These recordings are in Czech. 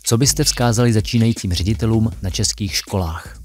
Co byste vzkázali začínajícím ředitelům na českých školách?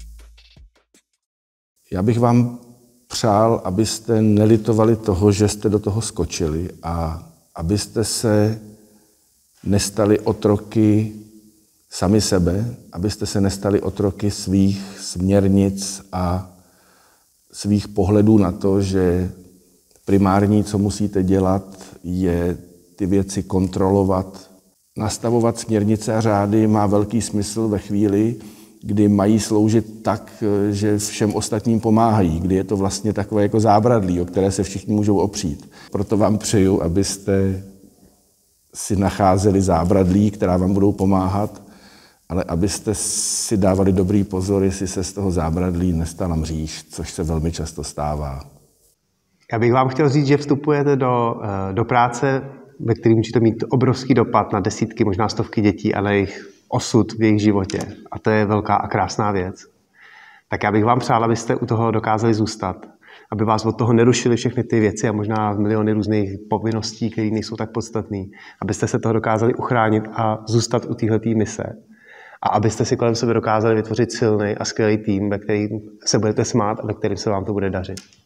Já bych vám přál, abyste nelitovali toho, že jste do toho skočili a abyste se nestali otroky sami sebe, abyste se nestali otroky svých směrnic a svých pohledů na to, že primární, co musíte dělat, je ty věci kontrolovat. Nastavovat směrnice a řády má velký smysl ve chvíli, kdy mají sloužit tak, že všem ostatním pomáhají, kdy je to vlastně takové jako zábradlí, o které se všichni můžou opřít. Proto vám přeju, abyste si nacházeli zábradlí, která vám budou pomáhat, ale abyste si dávali dobrý pozor, jestli se z toho zábradlí nestala mříž, což se velmi často stává. Já bych vám chtěl říct, že vstupujete do práce, ve které můžete mít obrovský dopad na desítky, možná stovky dětí a na jejich osud v jejich životě. A to je velká a krásná věc. Tak já bych vám přál, abyste u toho dokázali zůstat, aby vás od toho nerušily všechny ty věci a možná miliony různých povinností, které nejsou tak podstatné, abyste se toho dokázali uchránit a zůstat u téhleté mise. A abyste si kolem sebe dokázali vytvořit silný a skvělý tým, ve kterém se budete smát a ve kterém se vám to bude dařit.